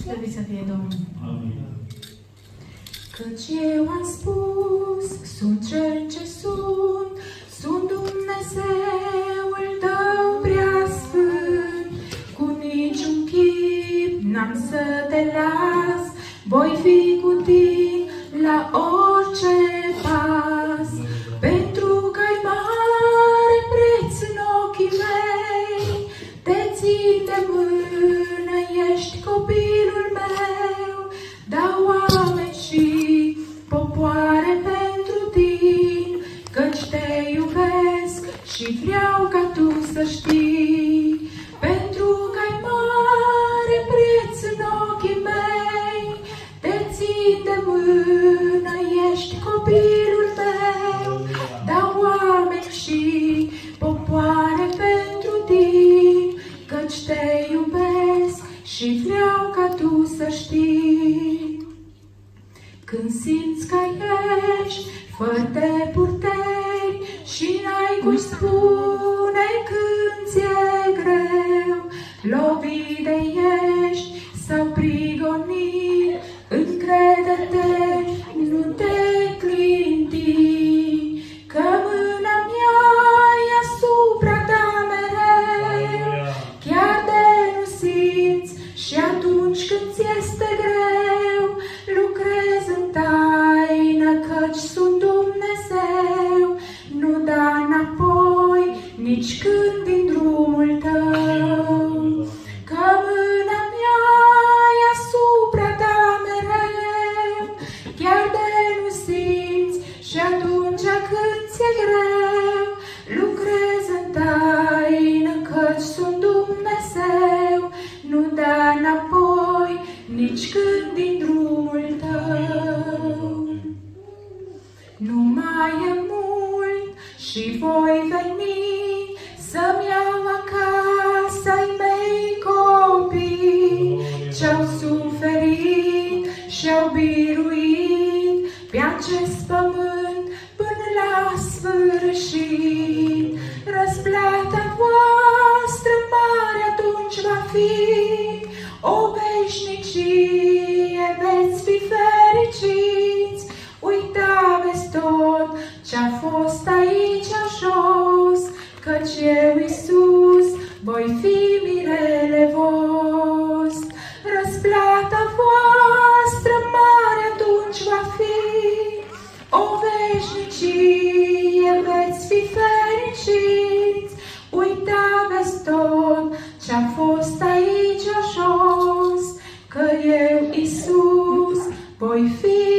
Slăvit să fie Domnul! Amin. Căci eu am spus, sunt cel ce sunt Dumnezeul tău preasfânt, cu niciun chip n-am să te las, voi fi cu tine la orice pas, pentru că-ai mare preț în ochii mei, te țin de mână, ești copilul meu, dau oameni și popoare pentru tine, căci te iubesc și vreau ca tu să știi, pentru că-ai mare preț în ochii mei, te țin de mână, ești copilul meu, dau oameni și popoare pentru tine, căci te iubesc și vreau ca tu să știi. Când simți că ești fără de purteri și n-ai cui spune când ți-e greu, lovit de ești sau prigonit, încrede-te, nu te clinti, că mâna mea e asupra ta mereu, chiar de nu simți și atunci când ți este greu, lucrez în taină, căci sunt Dumnezeu, nu da înapoi nici când din drumul tău, că mâna mea e asupra ta mereu, chiar de nu simți și atunci când ți-e greu, lucrez în taină, căci sunt Dumnezeu, nu da înapoi nici când din drumul tău. Nu mai e mult și voi veni să-mi iau acasă ai mei copii, ce-au suferit și-au biruit pe acest pământ până la sfârșit. Răsplata voastră mare atunci va fi, o veșnicie veți fi fericiți. Uitați tot ce-a fost aici jos, căci eu, Iisus, voi fi mirele vostru. Răsplata voastră mare atunci va fi, o veșnicie veți fi fericiți. Uitați tot ce-a fost aici jos, că eu, Iisus, voi fi